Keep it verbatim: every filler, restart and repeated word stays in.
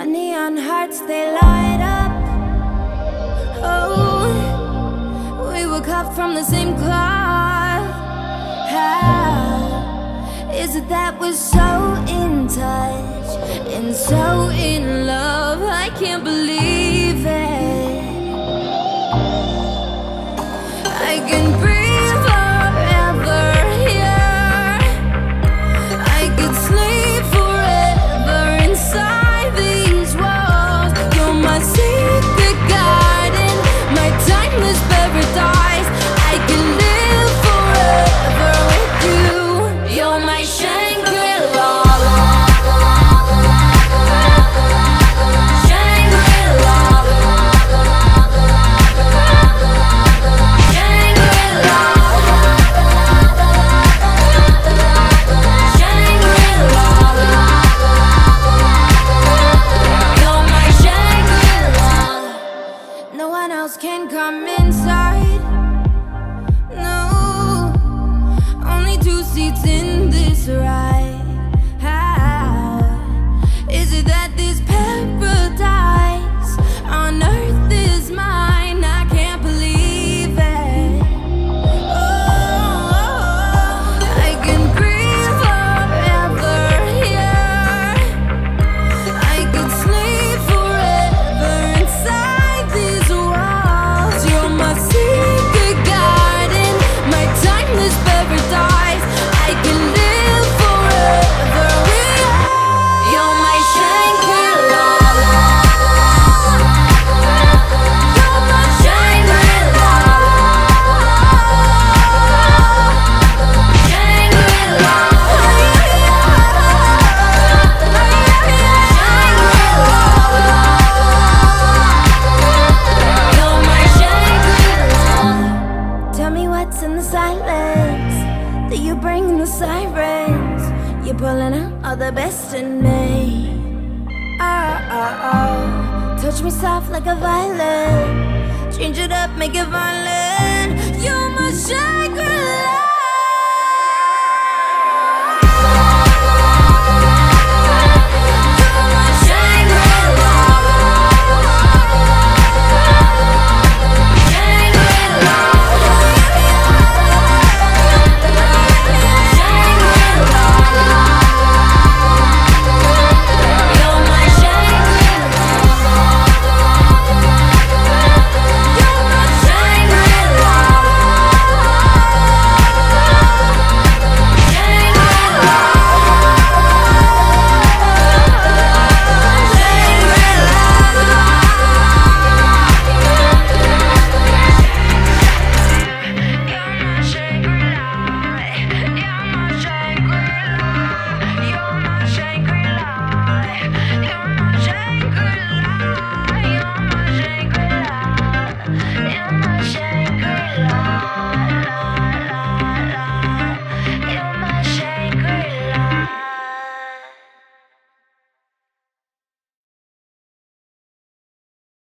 My neon hearts, they light up. Oh, we were cut from the same cloth. How is it that we're so in touch and so in love? I can't believe it. I can breathe forever here. I could sleep forever inside these walls. You're my secret garden, my timeless paradise. I can live forever with you. You're my Shangri-La. Shangri-La. Shangri-La. Shangri-La. You're my Shangri-La. No one else can come inside. No, only two seats in this ride. How is it that this paradise on earth is mine? I can't believe it. Oh, I can breathe forever here. I could sleep forever inside these walls. You're my secret garden, my timeless paradise. I can live forever with you. You're my Shangri-La. You're my Shangri-La. Shangri-La. You're my Shangri-La. Tell me what's in the silence that you bring in the sirens. You're pulling out all the best in me. Oh, oh, oh. Touch me soft like a violin. Change it up, make it violent. You're my Shangri-La.